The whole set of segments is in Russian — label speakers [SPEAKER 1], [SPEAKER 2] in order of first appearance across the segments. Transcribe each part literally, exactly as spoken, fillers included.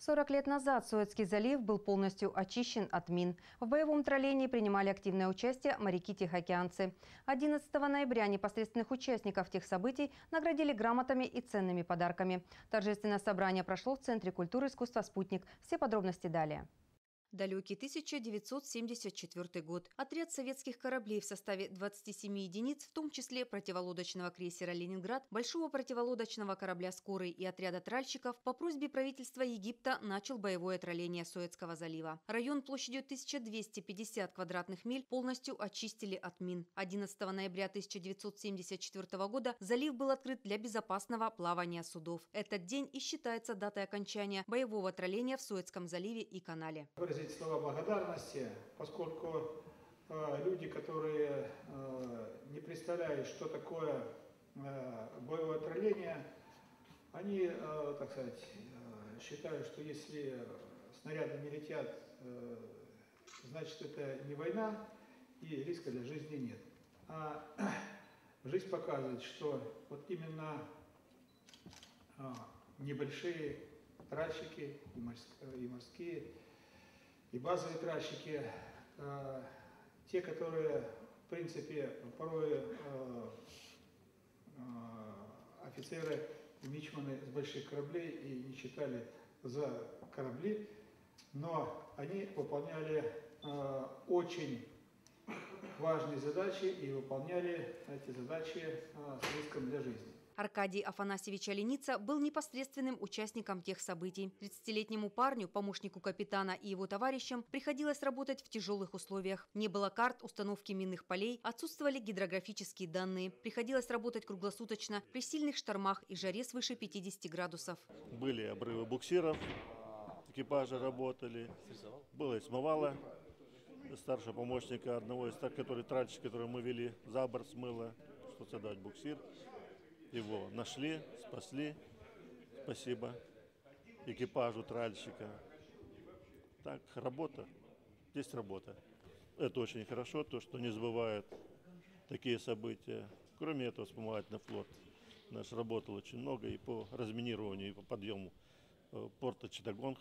[SPEAKER 1] сорок лет назад Суэцкий залив был полностью очищен от мин. В боевом троллении принимали активное участие моряки-тихоокеанцы. одиннадцатого ноября непосредственных участников тех событий наградили грамотами и ценными подарками. Торжественное собрание прошло в Центре культуры и искусства «Спутник». Все подробности далее. Далекий тысяча девятьсот семьдесят четвёртый год. Отряд советских кораблей в составе двадцати семи единиц, в том числе противолодочного крейсера «Ленинград», большого противолодочного корабля «Скорый» и отряда тральщиков по просьбе правительства Египта начал боевое тролление Суэцкого залива. Район площадью тысяча двести пятьдесят квадратных миль полностью очистили от мин. одиннадцатого ноября тысяча девятьсот семьдесят четвёртого года залив был открыт для безопасного плавания судов. Этот день и считается датой окончания боевого тролления в Суэцком заливе и канале.
[SPEAKER 2] Слова благодарности, поскольку э, люди, которые э, не представляют, что такое э, боевое тролление, они, э, так сказать, э, считают, что если снаряды не летят, э, значит это не война и риска для жизни нет. А жизнь показывает, что вот именно э, небольшие тральщики и морские, и морские и базовые тральщики, э, те, которые, в принципе, порой э, э, офицеры и мичманы с больших кораблей и не читали за корабли, но они выполняли э, очень важные задачи и выполняли эти задачи э, с риском для жизни.
[SPEAKER 1] Аркадий Афанасьевич Оленица был непосредственным участником тех событий. тридцатилетнему парню, помощнику капитана и его товарищам приходилось работать в тяжелых условиях. Не было карт установки минных полей, отсутствовали гидрографические данные. Приходилось работать круглосуточно при сильных штормах и жаре свыше пятидесяти градусов.
[SPEAKER 3] Были обрывы буксиров, экипажи работали, было и смывало. Старшего помощника одного из тех, который тральщик, который мы вели за борт, смыло, чтобы создать буксир. Его нашли, спасли, спасибо экипажу тральщика. Так, работа, есть работа. Это очень хорошо, то, что не забывают такие события. Кроме этого, вспомогательный флот наш работал очень много и по разминированию, и по подъему порта Читтагонг,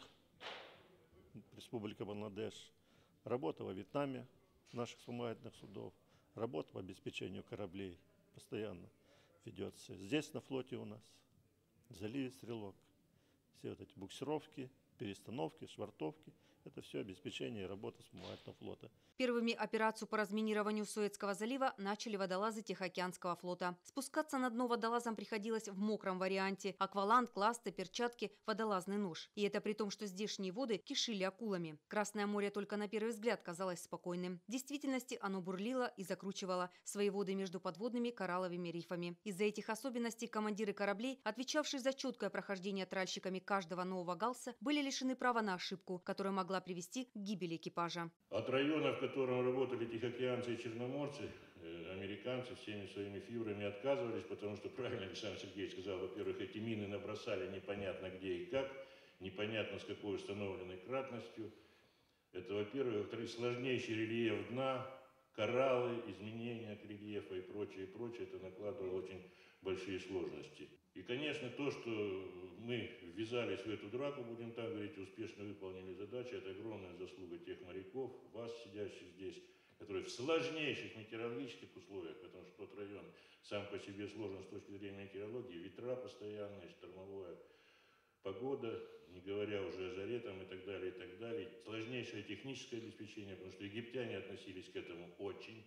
[SPEAKER 3] Республика Бангладеш. Работа во Вьетнаме наших вспомогательных судов, работа по обеспечению кораблей постоянно ведется. Здесь на флоте у нас, в заливе Стрелок, все вот эти буксировки, перестановки, швартовки – это все обеспечение и работа вспомогательного флота.
[SPEAKER 1] Первыми операцию по разминированию Суэцкого залива начали водолазы Тихоокеанского флота. Спускаться на дно водолазам приходилось в мокром варианте – акваланг, ласты, перчатки, водолазный нож. И это при том, что здешние воды кишили акулами. Красное море только на первый взгляд казалось спокойным. В действительности оно бурлило и закручивало свои воды между подводными коралловыми рифами. Из-за этих особенностей командиры кораблей, отвечавшие за четкое прохождение тральщиками каждого нового галса, были лишены права на ошибку, которая могла привести к гибели экипажа.
[SPEAKER 4] От района, в котором работали тихоокеанцы и черноморцы, э, американцы всеми своими фьюрами отказывались, потому что, правильно Александр Сергеевич сказал, во-первых, эти мины набросали непонятно где и как, непонятно с какой установленной кратностью. Это, во-первых. Во-вторых, сложнейший рельеф дна, кораллы, изменения рельефа и прочее, и прочее, это накладывало очень большие сложности. И, конечно, то, что мы ввязались в эту драку, будем так говорить, успешно выполнили задачу, это огромная заслуга тех моряков, вас, сидящих здесь, которые в сложнейших метеорологических условиях, потому что тот район сам по себе сложен с точки зрения метеорологии, ветра постоянные, штормовая погода, не говоря уже о жаре там и так далее, и так далее. Сложнейшее техническое обеспечение, потому что египтяне относились к этому очень,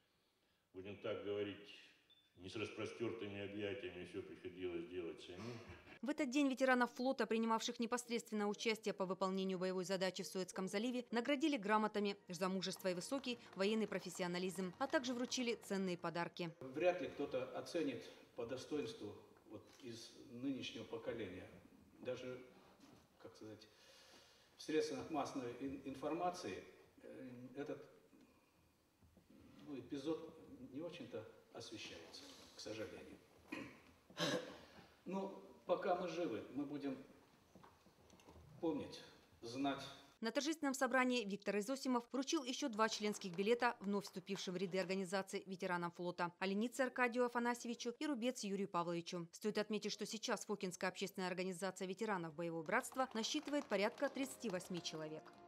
[SPEAKER 4] будем так говорить, не с распростертыми объятиями, все приходилось делать самим.
[SPEAKER 1] В этот день ветеранов флота, принимавших непосредственное участие по выполнению боевой задачи в Суэцком заливе, наградили грамотами за мужество и высокий военный профессионализм, а также вручили ценные подарки.
[SPEAKER 5] Вряд ли кто-то оценит по достоинству вот, из нынешнего поколения. Даже, как сказать, в средствах массовой информации этот ну, эпизод не очень-то освещается, к сожалению. Но пока мы живы, мы будем помнить, знать.
[SPEAKER 1] На торжественном собрании Виктор Изосимов вручил еще два членских билета вновь вступившим в ряды организации ветеранам флота – Оленице Аркадию Афанасьевичу и Рубец Юрию Павловичу. Стоит отметить, что сейчас Фокинская общественная организация ветеранов боевого братства насчитывает порядка тридцати восьми человек.